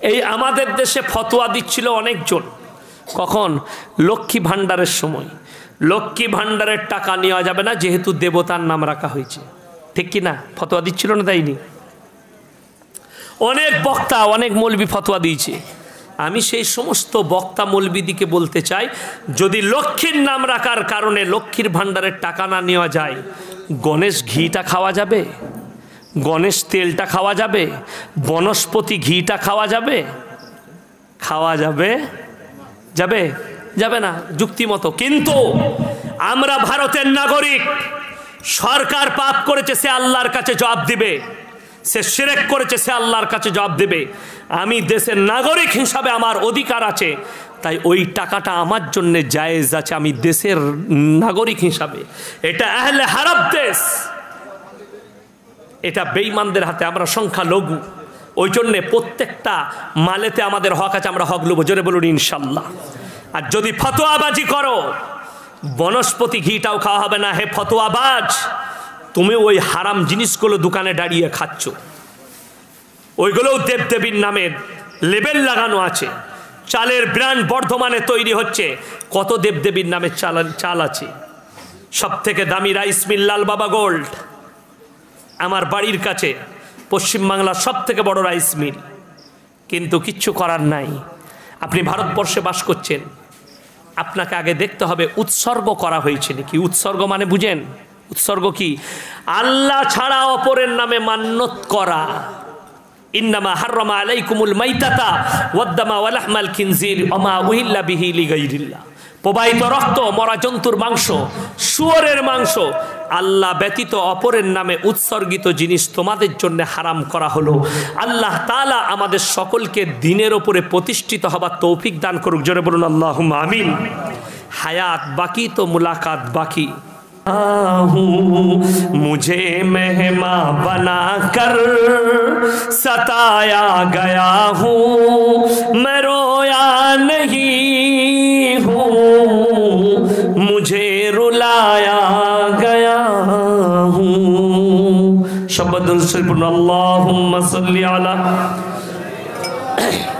এই আমাদের দেশে ফতোয়া দিচ্ছিল অনেকজন, কখন? লক্ষ্মী ভাণ্ডারের সময়। লক্ষ্মী ভাণ্ডারের টাকা নেওয়া যাবে না, যেহেতু দেবতার নাম রাখা হয়েছে, ঠিক কি না? ফতোয়া দিচ্ছিল না, দেয়নি? অনেক বক্তা, অনেক মৌলবি ফতোয়া দিয়েছে। আমি সেই সমস্ত বক্তা মৌলবিদিকে বলতে চাই, যদি লক্ষ্মীর নাম রাখার কারণে লক্ষ্মীর ভাণ্ডারের টাকা না নেওয়া যায়, গণেশ ঘিটা খাওয়া যাবে? গণেশ তেলটা খাওয়া যাবে? বনস্পতি ঘিটা খাওয়া যাবে? খাওয়া যাবে? যাবে? যাবে না, যুক্তিমতো। কিন্তু আমরা ভারতের নাগরিক, সরকার পাপ করেছে, সে আল্লাহর কাছে জবাব দিবে। সে শিরক করেছে, সে আল্লাহর কাছে জবাব দেবে। আমি দেশের নাগরিক হিসাবে আমার অধিকার আছে, তাই ওই টাকাটা আমার জন্য জায়েজ আছে, আমি দেশের নাগরিক হিসাবে। এটা আহলে হারাম দেশ, এটা বেঈমানদের হাতে, আমরা সংখ্যালঘু। ওই জন্যে প্রত্যেকটা মালেতে আমাদের হক আছে, আমরা হক লুবো। জোরে বলুন ইনশাল্লাহ। আর যদি ফতোয়াবাজি করো, বনস্পতি ঘিটাও খাওয়া হবে না। হে ফতোয়াবাজ, তুমি ওই হারাম জিনিসগুলো দোকানে দাঁড়িয়ে খাচ্ছ, ওইগুলোও দেবদেবীর নামে লেবেল লাগানো আছে। চালের ব্র্যান্ড বর্ধমানে তৈরি হচ্ছে, কত দেবদেবীর নামে চাল আছে। সব থেকে দামি রাইস মিল লাল বাবা গোল্ড, আমার বাড়ির কাছে পশ্চিমবাংলার সব থেকে বড় রাইস মিল। কিন্তু কিচ্ছু করার নাই। আপনি ভারতবর্ষে বাস করছেন, আপনাকে আগে দেখতে হবে উৎসর্গ করা হয়েছে নাকি। উৎসর্গ মানে বুঝেন? উৎসর্গ কি? আল্লাহ ছাড়া অপরের নামে মান্যত করা। ইন্নামা হাররামা আলাইকুমুল মাইতাতা ওয়াদ-দামা ওয়া লাহমাল খিনজির ওয়া মা উহিল্লা বিহি লিগাইরিল্লাহ। প্রবাহিত রক্ত, মরা জন্তুর মাংস, শুয়োরের মাংস, আল্লাহ ব্যতীত অপরের নামে উৎসর্গিত জিনিস তোমাদের জন্য হারাম করা হলো। আল্লাহ তাআলা আমাদের সকলকে দ্বীনের উপরে প্রতিষ্ঠিত হবার তৌফিক দান করুক। জোরে বলুন আল্লাহুম্মা আমিন। হায়াত বাকি তো মুলাকাত বাকি। मुझे मेहमा बना कर सताया गया हूँ, मैं रोया नहीं हूँ, मुझे रुलाया गया हूँ। शब्द अल्लाहुम्मा सल्ली अला